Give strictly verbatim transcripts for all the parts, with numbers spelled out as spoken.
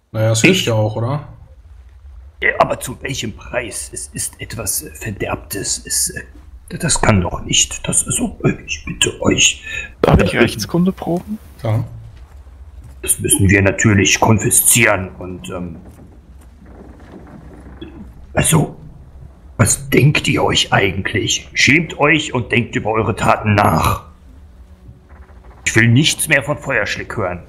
Naja, es hilft ja auch, oder? Ja, aber zu welchem Preis? Es ist etwas äh, Verderbtes. Es, äh, das kann doch nicht. Das ist so. Ich bitte euch. Darf ich Rechtskunde proben? Ja. Das müssen wir natürlich konfiszieren und ähm, also, was denkt ihr euch eigentlich? Schämt euch und denkt über eure Taten nach. Ich will nichts mehr von Feuerschlick hören.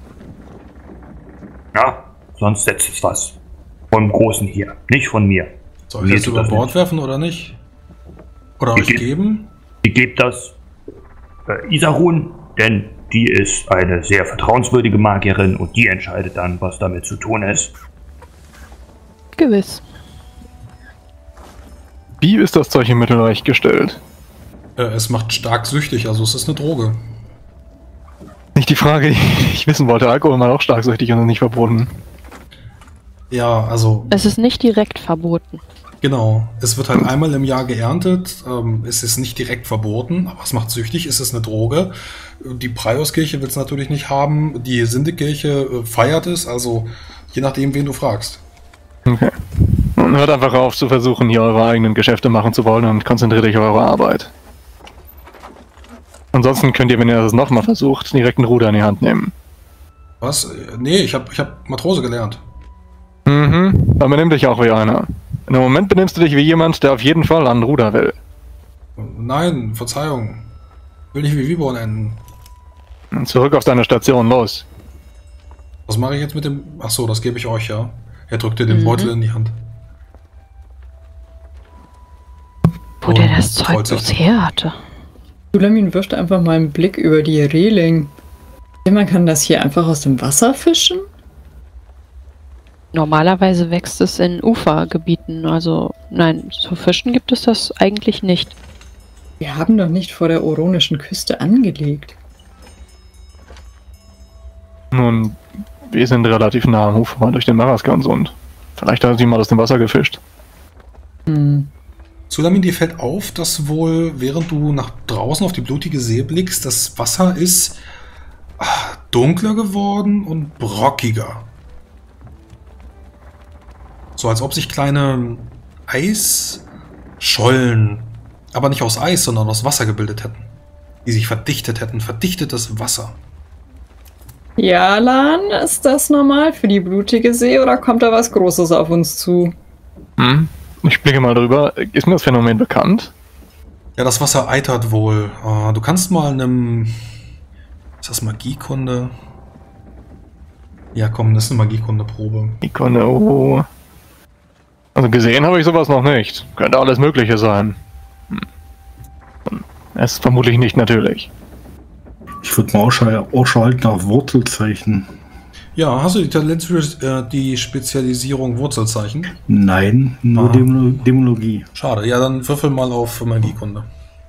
Na, sonst setzt es was. Vom Großen hier, nicht von mir. Soll ich das über Bord werfen oder nicht? Oder euch geben? Ich gebe das äh, Isarun, denn die ist eine sehr vertrauenswürdige Magierin und die entscheidet dann, was damit zu tun ist. Gewiss. Wie ist das Zeug im Mittelreich gestellt? Äh, es macht stark süchtig, also es ist eine Droge. Nicht die Frage, die ich wissen wollte. Alkohol macht auch stark süchtig und ist nicht verboten. Ja, also... Es ist nicht direkt verboten. Genau. Es wird halt einmal im Jahr geerntet. Ähm, es ist nicht direkt verboten, aber es macht süchtig. Es ist eine Droge. Die Prioskirche will es natürlich nicht haben. Die Sindekirche äh, feiert es. Also je nachdem, wen du fragst. Okay. Und hört einfach auf zu versuchen, hier eure eigenen Geschäfte machen zu wollen und konzentriert euch auf eure Arbeit. Ansonsten könnt ihr, wenn ihr das nochmal versucht, direkt ein Ruder in die Hand nehmen. Was? Nee, ich hab, ich hab Matrose gelernt. Mhm, dann benimm dich auch wie einer. Im Moment benimmst du dich wie jemand, der auf jeden Fall an ein Ruder will. Nein, Verzeihung. Will nicht wie Viborn enden. Und zurück auf deine Station, los. Was mache ich jetzt mit dem... Ach so, das gebe ich euch, ja. Er drückte den Mhm. Beutel in die Hand. Wo der das Zeug bloß her hatte. Sulamin wirft einfach mal einen Blick über die Reling. Man kann das hier einfach aus dem Wasser fischen? Normalerweise wächst es in Ufergebieten, also nein, zu fischen gibt es das eigentlich nicht. Wir haben doch nicht vor der oronischen Küste angelegt. Nun, wir sind relativ nah am Ufer durch den Maraskansund. Vielleicht hat jemand aus dem Wasser gefischt. Hm. Sulamin, dir fällt auf, dass wohl, während du nach draußen auf die blutige See blickst, das Wasser ist ach, dunkler geworden und brockiger. So als ob sich kleine Eisschollen, aber nicht aus Eis, sondern aus Wasser gebildet hätten. Die sich verdichtet hätten. Verdichtetes Wasser. Ja, Lan, ist das normal für die blutige See oder kommt da was Großes auf uns zu? Hm? Ich blicke mal drüber. Ist mir das Phänomen bekannt? Ja, das Wasser eitert wohl. Du kannst mal einem... Ist das Magiekunde? Ja, komm, das ist eine Magiekunde-Probe. Magiekunde, oh... Also gesehen habe ich sowas noch nicht. Könnte alles Mögliche sein. Hm. Es ist vermutlich nicht natürlich. Ich würde mal Ausschau, Ausschau halten nach Wurzelzeichen. Ja, hast du die Talent für äh, die Spezialisierung Wurzelzeichen? Nein, nur Ah. Dämolo Dämologie. Schade, ja, dann würfel mal auf Magiekunde.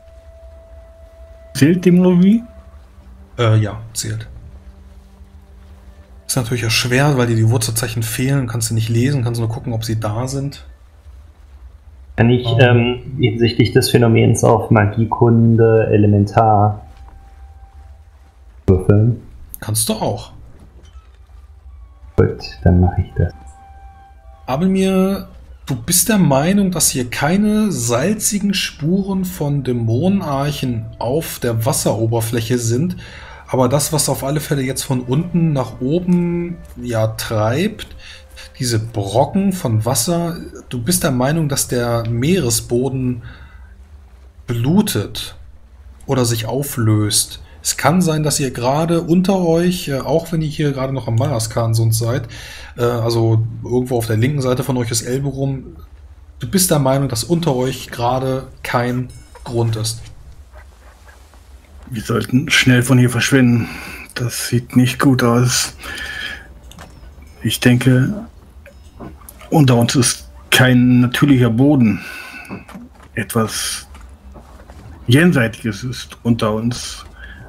Zählt Dämologie? Äh, ja, zählt. Ist natürlich ja schwer, weil dir die Wurzelzeichen fehlen. Kannst du nicht lesen, kannst nur gucken, ob sie da sind. Kann ich Oh. ähm, hinsichtlich des Phänomens auf Magiekunde Elementar würfeln? Kannst du auch. Gut, dann mache ich das. Aber mir, du bist der Meinung, dass hier keine salzigen Spuren von Dämonenarchen auf der Wasseroberfläche sind, aber das, was auf alle Fälle jetzt von unten nach oben ja treibt, diese Brocken von Wasser, du bist der Meinung, dass der Meeresboden blutet oder sich auflöst. Es kann sein, dass ihr gerade unter euch, äh, auch wenn ihr hier gerade noch am Maraskansund seid, äh, also irgendwo auf der linken Seite von euch ist Elberum, du bist der Meinung, dass unter euch gerade kein Grund ist. Wir sollten schnell von hier verschwinden. Das sieht nicht gut aus. Ich denke, unter uns ist kein natürlicher Boden. Etwas Jenseitiges ist unter uns.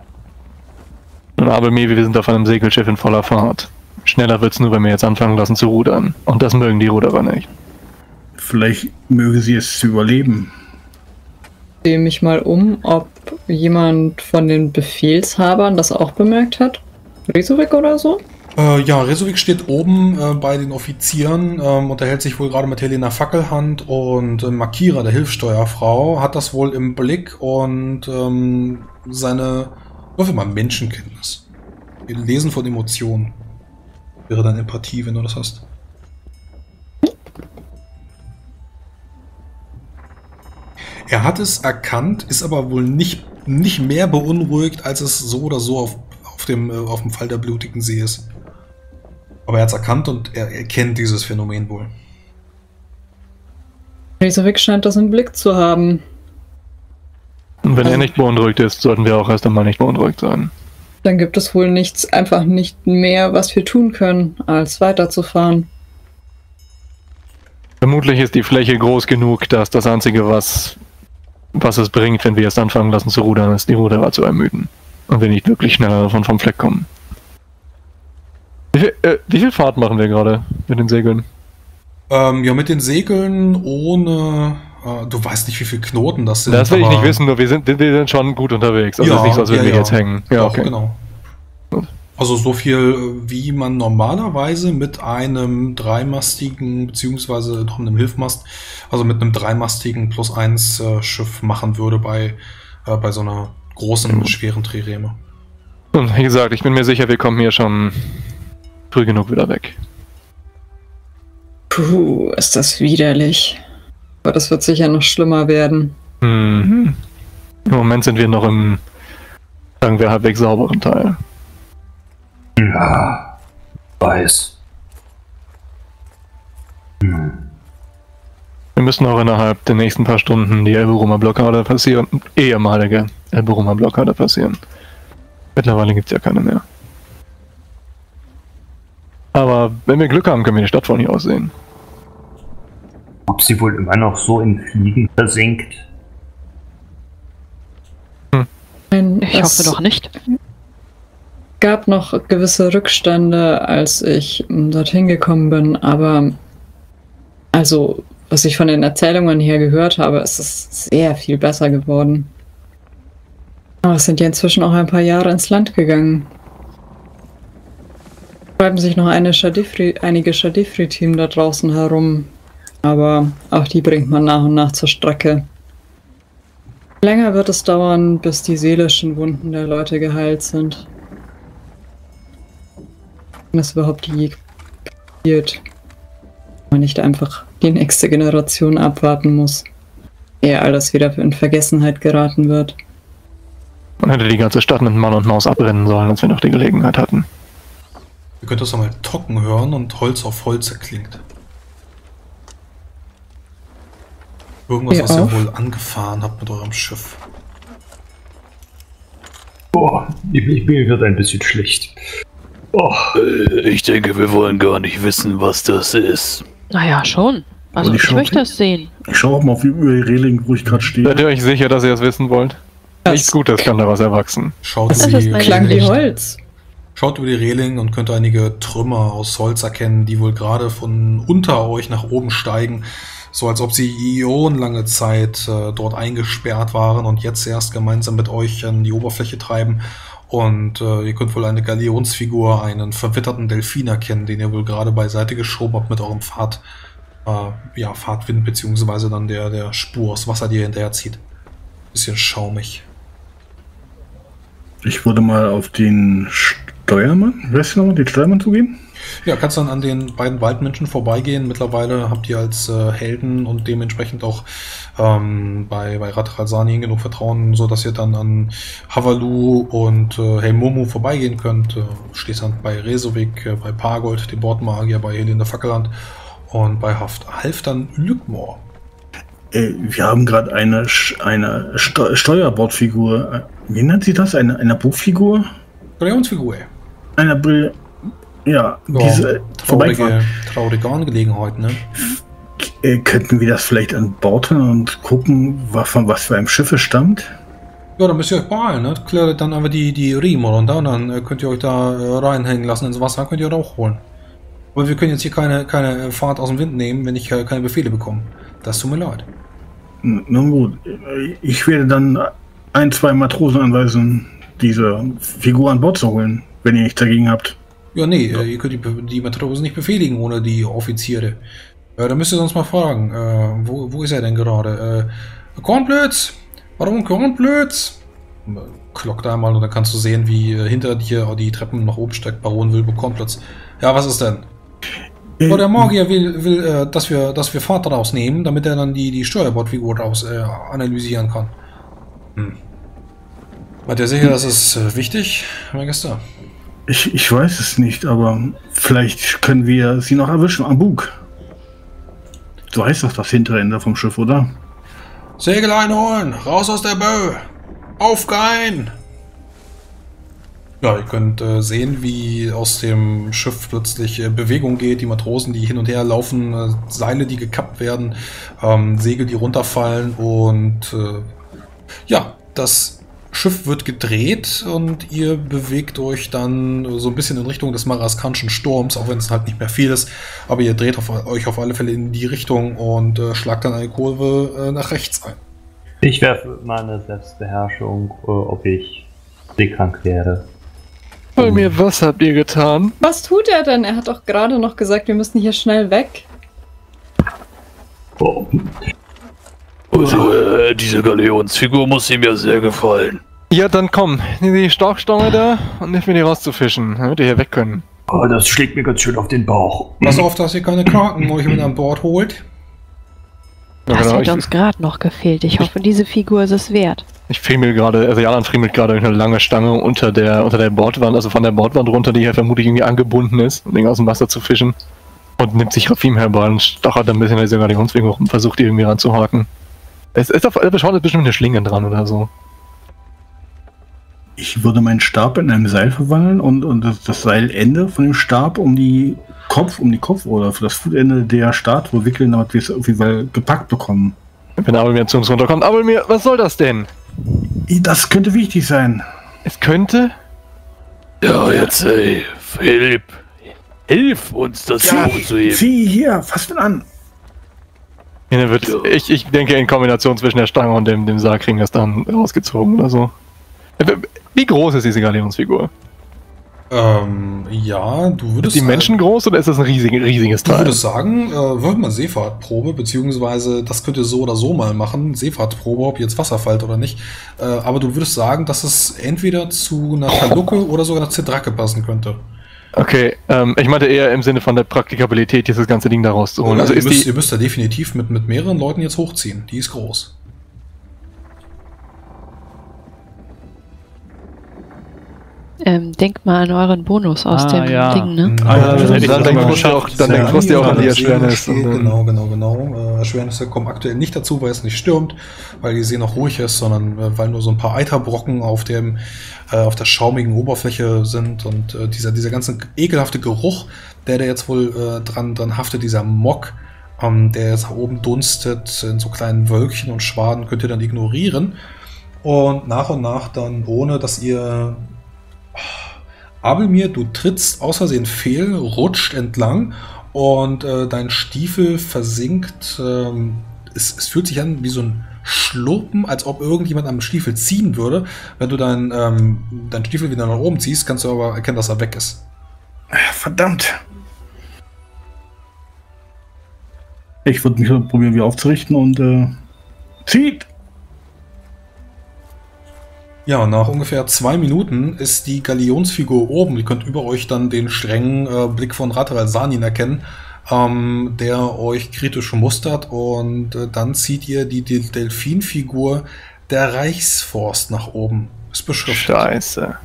Aber mir, wir sind auf einem Segelschiff in voller Fahrt. Schneller wird's nur, wenn wir jetzt anfangen lassen zu rudern. Und das mögen die Ruderer nicht. Vielleicht möge sie es zu überleben. Ich sehe mich mal um, ob jemand von den Befehlshabern das auch bemerkt hat. Riesewig oder so? Äh, ja, Resovik steht oben äh, bei den Offizieren, ähm, unterhält sich wohl gerade mit Helena Fackelhand und äh, Makira, der Hilfssteuerfrau, hat das wohl im Blick und ähm, seine, würfel mal Menschenkenntnis. Lesen von Emotionen. Wäre dann Empathie, wenn du das hast. Er hat es erkannt, ist aber wohl nicht, nicht mehr beunruhigt, als es so oder so auf, auf, dem, äh, auf dem Fall der blutigen See ist. Aber er hat es erkannt und er erkennt dieses Phänomen wohl. Resovik scheint das im Blick zu haben. Und wenn Also- er nicht beunruhigt ist, sollten wir auch erst einmal nicht beunruhigt sein. Dann gibt es wohl nichts, einfach nicht mehr, was wir tun können, als weiterzufahren. Vermutlich ist die Fläche groß genug, dass das Einzige, was, was es bringt, wenn wir erst anfangen lassen zu rudern, ist, die Ruderer zu ermüden. Und wir nicht wirklich schneller davon vom Fleck kommen. Wie viel, äh, wie viel Fahrt machen wir gerade mit den Segeln? Ähm, ja, mit den Segeln ohne... Äh, du weißt nicht, wie viele Knoten das sind. Das will ich aber- nicht wissen, nur wir sind, wir sind schon gut unterwegs. Also es ist nicht so, als würden ja, wir ja. jetzt hängen. Ja, Doch, okay. genau. Gut. Also so viel, wie man normalerweise mit einem dreimastigen, beziehungsweise noch einem Hilfmast, also mit einem dreimastigen plus eins äh, Schiff machen würde bei, äh, bei so einer großen, Mhm. schweren Trireme. Und wie gesagt, ich bin mir sicher, wir kommen hier schon früh genug wieder weg. Puh, ist das widerlich. Aber das wird sicher noch schlimmer werden. Mhm. Im Moment sind wir noch im, sagen wir, halbwegs sauberen Teil. Ja, weiß. Hm. Wir müssen auch innerhalb der nächsten paar Stunden die Elberumer Blockade passieren, ehemalige Elberumer Blockade passieren. Mittlerweile gibt es ja keine mehr. Aber wenn wir Glück haben, können wir die Stadt von hier aus sehen. Ob sie wohl immer noch so in Fliegen versinkt? Nein, Ich es hoffe doch nicht. gab noch gewisse Rückstände, als ich mm, dorthin gekommen bin, aber also, was ich von den Erzählungen her gehört habe, ist es sehr viel besser geworden. Aber es sind ja inzwischen auch ein paar Jahre ins Land gegangen. Treiben sich noch eine Shadifri, einige Shadifri-Team da draußen herum, aber auch die bringt man nach und nach zur Strecke. Länger wird es dauern, bis die seelischen Wunden der Leute geheilt sind. Wenn das überhaupt je passiert. Man nicht einfach die nächste Generation abwarten muss, ehe alles wieder in Vergessenheit geraten wird. Man hätte die ganze Stadt mit Mann und Maus abbrennen sollen, als wir noch die Gelegenheit hatten. Ihr könnt das einmal Tocken hören und Holz auf Holz erklingt. Irgendwas, Ihr was ihr auch? wohl angefahren habt mit eurem Schiff. Boah, ich, ich, mir wird ein bisschen schlecht. Oh, Ich denke, wir wollen gar nicht wissen, was das ist. Naja, schon. Also Und ich ich schau- möchte es sehen. Ich schaue auch mal auf über die Reling, wo ich gerade stehe. Seid ihr euch sicher, dass ihr es wissen wollt? Nichts Gutes kann daraus erwachsen. Schaut Das über ist die, meine Klang wie Pflicht. Holz. schaut über die Reling und könnt einige Trümmer aus Holz erkennen, die wohl gerade von unter euch nach oben steigen. So als ob sie ionenlange Zeit äh, dort eingesperrt waren und jetzt erst gemeinsam mit euch an die Oberfläche treiben. Und äh, ihr könnt wohl eine Galionsfigur, einen verwitterten Delfin erkennen, den ihr wohl gerade beiseite geschoben habt mit eurem Fahrt, äh, ja, Fahrtwind, beziehungsweise dann der, der Spur aus Wasser, die ihr hinterher zieht. Bisschen schaumig. Ich würde mal auf den Steuermann, weißt du noch, den Steuermann zugehen? Ja, kannst dann an den beiden Waldmenschen vorbeigehen. Mittlerweile habt ihr als äh, Helden und dementsprechend auch ähm, bei, bei Radrazani genug Vertrauen, so dass ihr dann an Havalu und äh, Hey Momo vorbeigehen könnt. Äh, stehst dann bei Resovik, äh, bei Pargold, dem Bordmagier, bei Helene Fackelland und bei Haft Halfdan Lückmore. Äh, wir haben gerade eine, Sch- eine Steu Steuerbordfigur. Äh, Wie nennt sie das? Eine, eine Buchfigur? Galionsfigur. Eine Brill. Ja, Ja, diese vorbeifahren. traurige, traurige Angelegenheit, ne? Äh, könnten wir das vielleicht an Bord hören und gucken, was, von was für einem Schiff es stammt? Ja, dann müsst ihr euch beeilen, ne? Klärt dann einfach die, die Riemen runter und dann äh, könnt ihr euch da äh, reinhängen lassen ins Wasser, könnt ihr auch holen. Aber wir können jetzt hier keine, keine Fahrt aus dem Wind nehmen, wenn ich äh, keine Befehle bekomme. Das tut mir leid. N- Nun gut, äh, ich werde dann ein, zwei Matrosen anweisen, diese Figur an Bord zu holen, wenn ihr nichts dagegen habt. Ja, nee, äh, ihr könnt die, die Matrosen nicht befehligen ohne die Offiziere. Äh, da müsst ihr sonst mal fragen, äh, wo, wo ist er denn gerade? Äh, Kornblöds! Warum Kornblöds? Klockt einmal und dann kannst du sehen, wie äh, hinter dir die Treppen nach oben steigt Baron Wilbur Kornblöds. Ja, was ist denn? Äh, Oh, der Magier will, will äh, dass wir, dass wir Fahrt rausnehmen, damit er dann die, die Steuerbordfigur raus äh, analysieren kann. Hm. Seid ihr sicher, das ist äh, wichtig, mein Gäste? Ich, ich weiß es nicht, aber vielleicht können wir sie noch erwischen am Bug. Du weißt doch das hintere Ende vom Schiff, oder? Segel einholen! Raus aus der Böe! Aufgehen! Ja, ihr könnt äh, sehen, wie aus dem Schiff plötzlich äh, Bewegung geht. Die Matrosen, die hin und her laufen, äh, Seile, die gekappt werden, ähm, Segel, die runterfallen und äh, ja, das Schiff wird gedreht und ihr bewegt euch dann so ein bisschen in Richtung des maraskanischen Sturms, auch wenn es halt nicht mehr viel ist. Aber ihr dreht auf, euch auf alle Fälle in die Richtung und äh, schlagt dann eine Kurve äh, nach rechts ein. Ich werfe mal eine Selbstbeherrschung, äh, ob ich seekrank werde. Bei mir, was habt ihr getan? Was tut er denn? Er hat doch gerade noch gesagt, wir müssen hier schnell weg. Oh. Also, äh, diese Galeonsfigur muss ihm ja sehr gefallen. Ja, dann komm, nimm die Storchstange da und hilf mir die rauszufischen, damit ihr hier weg können. Oh, das schlägt mir ganz schön auf den Bauch. Pass auf, dass ihr keine Kraken euch mit an Bord holt. Ja, Das genau, hat ich, uns gerade noch gefehlt. Ich hoffe, diese Figur ist es wert. ich friemel gerade, also Jalan friemelt gerade eine lange Stange unter der unter der Bordwand, also von der Bordwand runter, die hier vermutlich irgendwie angebunden ist, um den aus dem Wasser zu fischen. Und nimmt sich Rafim herbei und stachert ein bisschen an dieser Galionsfigur rum und versucht die irgendwie ranzuhaken. Es ist auf alle Fälle bestimmt eine Schlinge dran oder so. Ich würde meinen Stab in einem Seil verwandeln und, und das, das Seilende von dem Stab um die Kopf, um die Kopf oder für das Fußende der Statue wickeln, damit wir es irgendwie weil gepackt bekommen. Wenn Abelmir zu uns runterkommt. Abelmir, was soll das denn? Das könnte wichtig sein. Es könnte? Ja, jetzt, ey, Philipp, hilf uns, das Ja, Figur zu heben. sieh hier, fass ihn an. Ja, wird, Ja. ich, ich denke, in Kombination zwischen der Stange und dem, dem Sarg kriegen wir es dann rausgezogen oder so. Wie groß ist diese Galeonsfigur? Ähm, ja, du Ist würdest die Menschen groß oder ist das ein riesig, riesiges Du Teil? würdest sagen, äh, wirf mal Seefahrtprobe, beziehungsweise das könnt ihr so oder so mal machen, Seefahrtprobe, ob jetzt Wasser fällt oder nicht. Äh, aber du würdest sagen, dass es entweder zu einer Talucke oder sogar einer Zedrake passen könnte. Okay, ähm, ich meinte eher im Sinne von der Praktikabilität, dieses ganze Ding da rauszuholen. Also ihr, ist müsst, die, ihr müsst da definitiv mit, mit mehreren Leuten jetzt hochziehen. Die ist groß. Ähm, denkt mal an euren Bonus aus Ah, dem ja. Ding, ne? Ah, ja, das hätte ich dann das denkt mal Frosty auch, dann Sehr denkt Frosty auch an die angenehm, Erschwernis. steht, und, ähm, Genau, genau, genau. Äh, Erschwernisse kommen aktuell nicht dazu, weil es nicht stürmt, weil die See noch ruhig ist, sondern äh, weil nur so ein paar Eiterbrocken auf dem äh, auf der schaumigen Oberfläche sind und äh, dieser dieser ganze ekelhafte Geruch, der da jetzt wohl äh, dran dran haftet, dieser Mock, ähm, der jetzt nach oben dunstet in so kleinen Wölkchen und Schwaden, könnt ihr dann ignorieren und nach und nach dann, ohne dass ihr Abelmir, du trittst aus Versehen fehl, rutscht entlang und äh, dein Stiefel versinkt. Ähm, es, es fühlt sich an wie so ein Schlurpen, als ob irgendjemand am Stiefel ziehen würde. Wenn du deinen ähm, dein Stiefel wieder nach oben ziehst, kannst du aber erkennen, dass er weg ist. Verdammt. Ich würde mich probieren, wieder aufzurichten und äh, zieht. Ja, nach ungefähr zwei Minuten ist die Galionsfigur oben. Ihr könnt über euch dann den strengen äh, Blick von Ratharal Sanin erkennen, ähm, der euch kritisch mustert. Und äh, dann zieht ihr die, die Delfinfigur der Reichsforst nach oben. Ist beschriftet. Scheiße.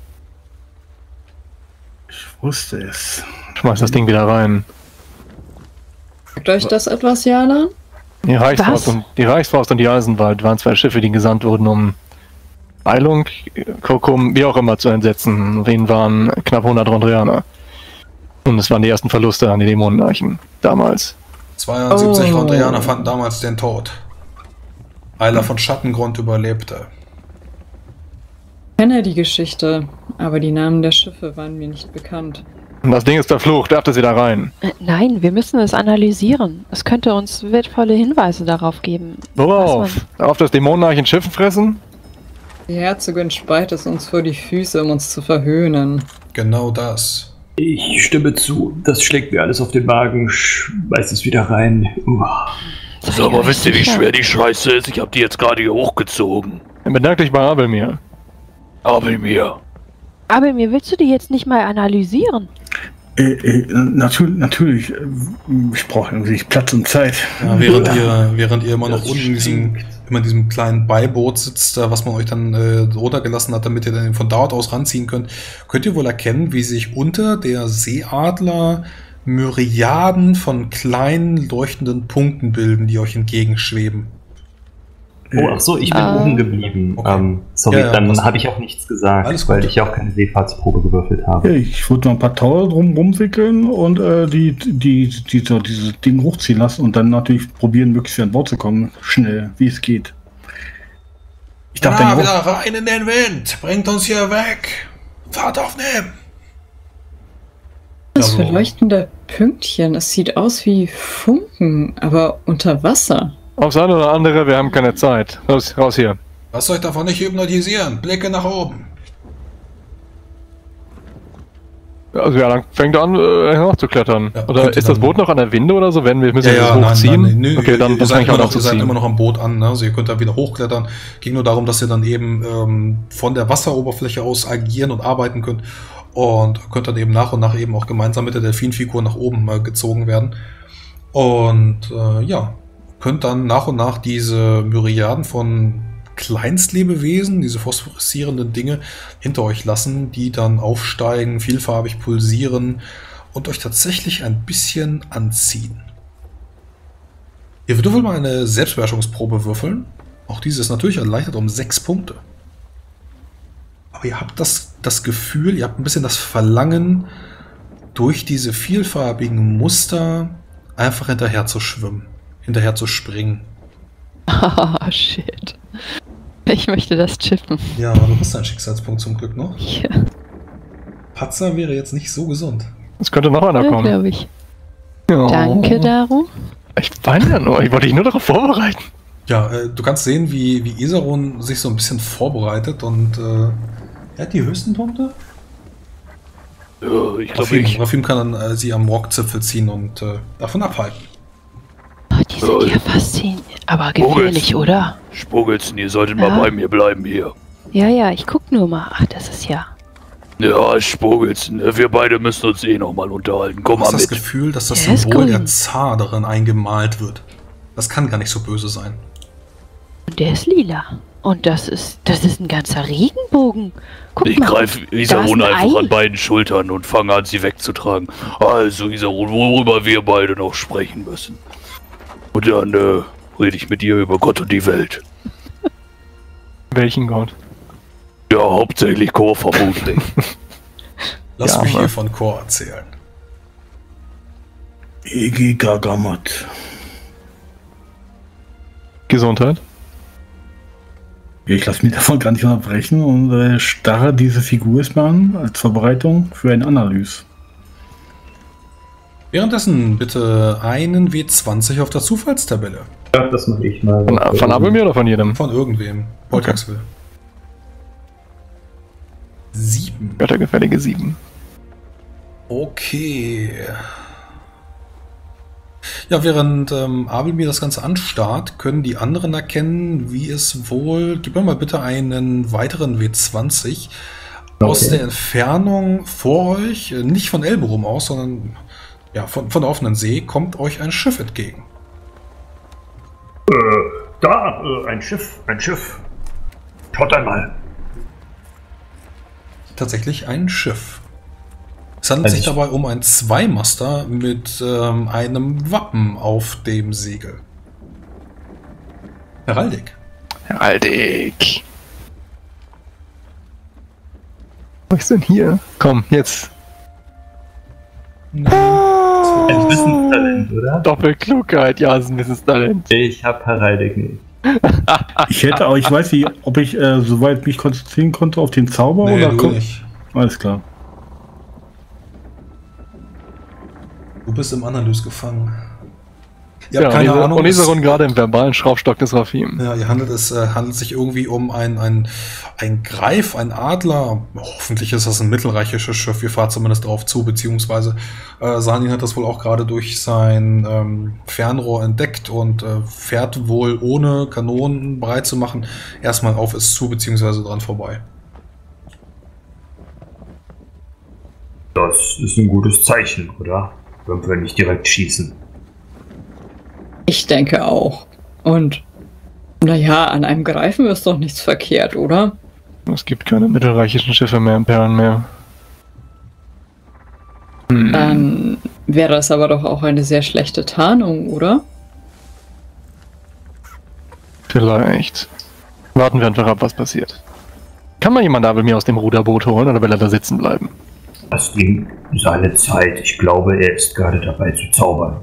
Ich wusste es. Schmeiß das Ding wieder rein. Sagt euch das etwas, Jana? Die Reichsforst, Was? und, die Reichsforst und die Eisenwald waren zwei Schiffe, die gesandt wurden, um Eilung, Kokum, wie auch immer zu entsetzen. Auf ihnen waren knapp hundert Rondrianer. Und es waren die ersten Verluste an die Dämonenarchen damals. zweiundsiebzig Oh. Rondrianer fanden damals den Tod. Eiler von Schattengrund überlebte. Ich kenne die Geschichte, aber die Namen der Schiffe waren mir nicht bekannt. Und das Ding ist verflucht, werft sie da rein. Äh, nein, wir müssen es analysieren. Es könnte uns wertvolle Hinweise darauf geben. Worauf? was man- Darauf, dass Dämonenarchen Schiffen fressen? Die Herzogin speit es uns vor die Füße, um uns zu verhöhnen. Genau das. Ich stimme zu. Das schlägt mir alles auf den Magen. Schmeiß es wieder rein. Uah. So, aber wisst ihr, wie schwer die Scheiße ist? Ich hab die jetzt gerade hier hochgezogen. Bedank dich bei Abelmir. Abelmir. Abelmir, willst du die jetzt nicht mal analysieren? Äh, äh, natürlich, natürlich. äh, Ich brauche irgendwie Platz und Zeit. Ja, während ihr, während ihr immer noch unten in diesem, immer in diesem kleinen Beiboot sitzt, äh, was man euch dann äh, runtergelassen hat, damit ihr dann von dort aus ranziehen könnt, könnt ihr wohl erkennen, wie sich unter der Seeadler Myriaden von kleinen leuchtenden Punkten bilden, die euch entgegenschweben. Oh, ach so, ich bin Ah. oben geblieben. Okay. Ähm, sorry, Ja, ja, dann passt. habe ich auch nichts gesagt, Alles weil gut. ich auch keine Seefahrtsprobe gewürfelt Ja, habe. ich würde noch ein paar Taue drum rumwickeln und äh, die, die, die, so dieses Ding hochziehen lassen und dann natürlich probieren, möglichst an Bord zu kommen. Schnell, wie es geht. Ich dachte, Na, eigentlich wieder auch, rein in den Wind! Bringt uns hier weg! Fahrt aufnehmen! Das Also- für leuchtende Pünktchen. Es sieht aus wie Funken, aber unter Wasser. Aufs eine oder andere, wir haben keine Zeit. Raus, raus hier. Lasst euch davon nicht hypnotisieren. Blicke nach oben. Also ja, dann fängt er an, äh, hochzuklettern. Ja, oder könnt ihr ist das dann- Boot noch an der Winde oder so? Wenn wir müssen wir das nein, hochziehen? nein, nö, okay, dann, ihr, dann seid fange ich immer auch an noch, zu ihr seid ziehen. immer noch am Boot an, ne? Also ihr könnt da wieder hochklettern. Ging nur darum, dass ihr dann eben ähm, von der Wasseroberfläche aus agieren und arbeiten könnt. Und könnt dann eben nach und nach eben auch gemeinsam mit der Delfinfigur nach oben äh, gezogen werden. Und äh, ja, könnt dann nach und nach diese Myriaden von Kleinstlebewesen, diese phosphoreszierenden Dinge hinter euch lassen, die dann aufsteigen, vielfarbig pulsieren und euch tatsächlich ein bisschen anziehen. Ihr würdet mal eine Selbstbeherrschungsprobe würfeln. Auch diese ist natürlich erleichtert um sechs Punkte. Aber ihr habt das, das Gefühl, ihr habt ein bisschen das Verlangen, durch diese vielfarbigen Muster einfach hinterher zu schwimmen, hinterher zu springen. Ah, shit. Ich möchte das chippen. Ja, du hast einen Schicksalspunkt zum Glück noch. Ja, Patzer wäre jetzt nicht so gesund. Es könnte noch einer kommen. glaube ich. Ja. Danke, Daru. Ich weine ja nur, ich wollte dich nur darauf vorbereiten. Ja, äh, du kannst sehen, wie, wie Isaron sich so ein bisschen vorbereitet und äh, er hat die höchsten Punkte. Ja, ich glaube, Rafim, ich. Rafim kann dann äh, sie am Rockzipfel ziehen und äh, davon abhalten. Oh, die sind ja faszinierend. Aber gefährlich, oder? Spugelzen, ihr solltet Ja. mal bei mir bleiben hier. Ja, ja, ich guck nur mal. Ach, das ist ja. Ja, Spugelzen, wir beide müssen uns eh nochmal unterhalten. Komm Du hast mal das mit. Gefühl, dass das Der ist Symbol grün. der Zar darin eingemalt wird. Das kann gar nicht so böse sein. Und der ist lila. Und das ist, das ist ein ganzer Regenbogen. Guck Ich mal. greife da Isaron ist ein einfach Ei. an beiden Schultern und fange an, sie wegzutragen. Also, Isaron, worüber wir beide noch sprechen müssen. Und dann äh, rede ich mit dir über Gott und die Welt. Welchen Gott? Ja, hauptsächlich Chor vermutlich. Lass Ja, mich aber- hier von Chor erzählen. Egi Gagamat. Gesundheit? Ich lasse mich davon gar nicht unterbrechen und äh, starre diese Figur erstmal an als Vorbereitung für eine Analyse. Währenddessen bitte einen W zwanzig auf der Zufallstabelle. Ja, das mache ich mal. Von, von Abelmir oder von jedem? Von irgendwem. Polkax will. Sieben. Göttergefällige sieben. Okay. Ja, während ähm, Abel mir das Ganze anstarrt, können die anderen erkennen, wie es wohl... Gib mir mal bitte einen weiteren W zwanzig. Aus Okay. der Entfernung vor euch, äh, nicht von Elberum aus, sondern ja, von, von der offenen See, kommt euch ein Schiff entgegen. Äh, da, äh, ein Schiff, ein Schiff. Schaut einmal. Tatsächlich ein Schiff. Es handelt Also sich ich- dabei um ein Zweimaster mit ähm, einem Wappen auf dem Segel. Heraldik. Heraldik. Was ist denn hier? Komm, jetzt. Ein Wissenstalent, oder? Doppelklugheit, ja, das ist ein Wissenstalent. Ich habe Heraldik nicht. Ich hätte, aber ich weiß nicht, ob ich äh, soweit mich konzentrieren konnte auf den Zauber Nee, oder du kon- nicht. Alles klar. Du bist im Analyse gefangen. Ihr habt Ja, keine und Ahnung. Und es- Iseron gerade im verbalen Schraubstock des Rafim. Ja, hier handelt es äh, handelt sich irgendwie um ein, ein, ein Greif, ein Adler. Hoffentlich ist das ein mittelreichisches Schiff. Wir fahren zumindest darauf zu, beziehungsweise äh, Sanin hat das wohl auch gerade durch sein ähm, Fernrohr entdeckt und äh, fährt wohl, ohne Kanonen bereit zu machen, erstmal auf es zu, beziehungsweise dran vorbei. Das ist ein gutes Zeichen, oder? Wenn wir nicht direkt schießen. Ich denke auch. Und naja, an einem Greifen ist doch nichts verkehrt, oder? Es gibt keine mittelreichischen Schiffe mehr im Perlenmeer. Hm. Dann wäre das aber doch auch eine sehr schlechte Tarnung, oder? Vielleicht. Warten wir einfach ab, was passiert. Kann mal jemand Abel mir aus dem Ruderboot holen oder will er da sitzen bleiben? Das Ding seine Zeit. Ich glaube, er ist gerade dabei zu zaubern.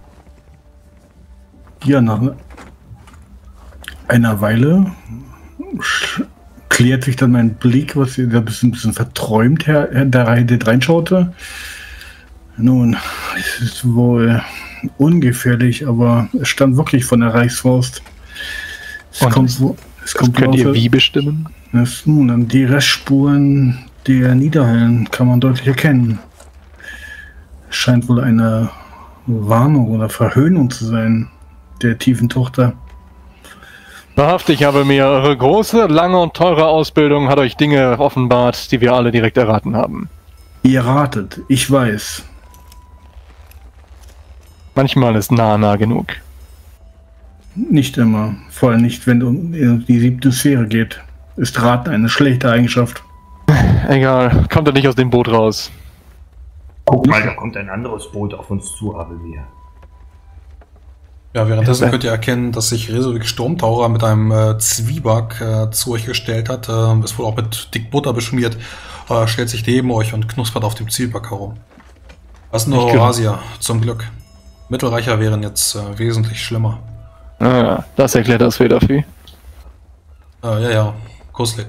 Ja, nach einer Weile sch- klärt sich dann mein Blick, was da ein bisschen, ein bisschen verträumt her, her da rein, reinschaute. Nun, es ist wohl ungefährlich, aber es stand wirklich von der Reichsfaust. Es Und kommt, wo, es Das kommt könnt wohl ihr auf- wie bestimmen? es, nun, dann die Restspuren der Niederhallen kann man deutlich erkennen. Es scheint wohl eine Warnung oder Verhöhnung zu sein, der tiefen Tochter. Wahrhaftig, aber mir eure große, lange und teure Ausbildung hat euch Dinge offenbart, die wir alle direkt erraten haben. Ihr ratet, ich weiß. Manchmal ist nah nah genug. Nicht immer. Vor allem nicht, wenn es um die siebte Sphäre geht. Ist Raten eine schlechte Eigenschaft. Egal, kommt er nicht aus dem Boot raus. Guck mal, da kommt ein anderes Boot auf uns zu, Abelmir. Ja, währenddessen Ja. könnt ihr erkennen, dass sich Resovik Sturmtaucher mit einem äh, Zwieback äh, zu euch gestellt hat. Äh, ist wohl auch mit dick Butter beschmiert. Äh, stellt sich neben euch und knuspert auf dem Zwieback herum. Das ist nur Nicht Eurasia, zum Glück. Mittelreicher wären jetzt äh, wesentlich schlimmer. Ah, das erklärt das Federvieh. Äh, ja, ja, Kuslik.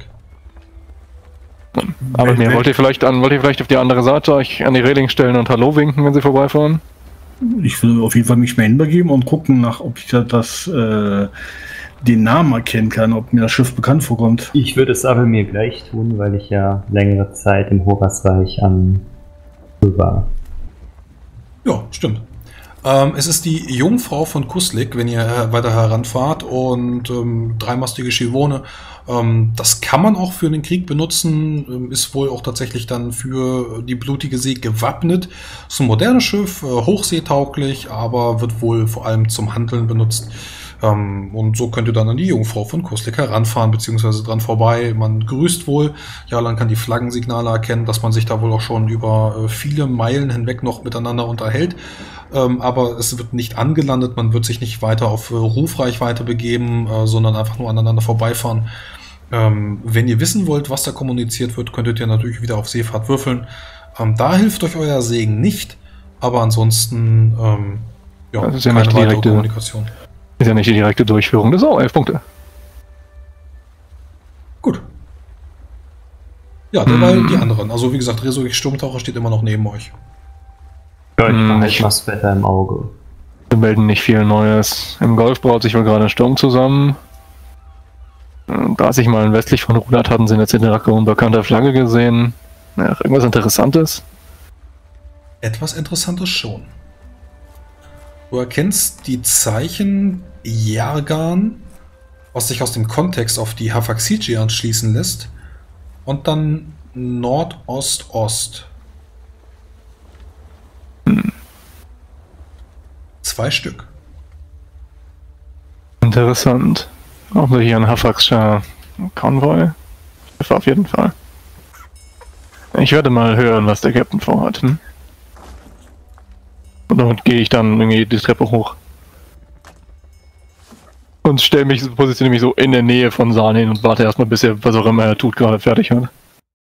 Aber Wenn- mir wenn- wollt ihr vielleicht an, wollt ihr vielleicht auf die andere Seite euch an die Reling stellen und Hallo winken, wenn sie vorbeifahren? Ich will auf jeden Fall mich mal hinbegeben und gucken, nach, ob ich da das, äh, den Namen erkennen kann, ob mir das Schiff bekannt vorkommt. Ich würde es aber mir gleich tun, weil ich ja längere Zeit im Horasreich an war. Ja, stimmt. Ähm, es ist die Jungfrau von Kuslik, wenn ihr äh, weiter heranfahrt, und ähm, dreimastige Schivone. Ähm, das kann man auch für den Krieg benutzen, ähm, ist wohl auch tatsächlich dann für die blutige See gewappnet. Ist ein modernes Schiff, äh, hochseetauglich, aber wird wohl vor allem zum Handeln benutzt. Ähm, und so könnt ihr dann an die Jungfrau von Kuslik heranfahren, beziehungsweise dran vorbei. Man grüßt wohl. Jalan kann die Flaggensignale erkennen, dass man sich da wohl auch schon über äh, viele Meilen hinweg noch miteinander unterhält. Ähm, aber es wird nicht angelandet, man wird sich nicht weiter auf äh, Rufreichweite begeben, äh, sondern einfach nur aneinander vorbeifahren. Ähm, wenn ihr wissen wollt, was da kommuniziert wird, könntet ihr natürlich wieder auf Seefahrt würfeln. Ähm, da hilft euch euer Segen nicht, aber ansonsten ähm, ja, Das ist ja keine nicht weitere direkte- Kommunikation. Ist ja nicht die direkte Durchführung. Das ist auch elf Punkte. Gut. Ja, derweil Hm. die anderen. Also wie gesagt, Resovik Sturmtaucher steht immer noch neben euch. Ja, ich Hm, behalte ich- mal das Wetter im Auge. Wir melden nicht viel Neues. Im Golf braut sich wohl gerade ein Sturm zusammen. dreißig Meilen westlich von Rudat hatten sie eine Zinneracke unbekannter Flagge gesehen. Ja, irgendwas Interessantes. Etwas Interessantes schon. Du erkennst die Zeichen Jargan, was sich aus dem Kontext auf die Hafaxigians schließen lässt, und dann Nordost-Ost. Zwei Stück. Interessant. Offensichtlich ein Hafaxscher Konvoi. Das war auf jeden Fall. Ich werde mal hören, was der Captain vorhat. Hm? Und damit gehe ich dann irgendwie die Treppe hoch. Und stelle mich, positioniere mich so in der Nähe von Sanin und warte erstmal, bis er, was auch immer er tut, gerade fertig hat.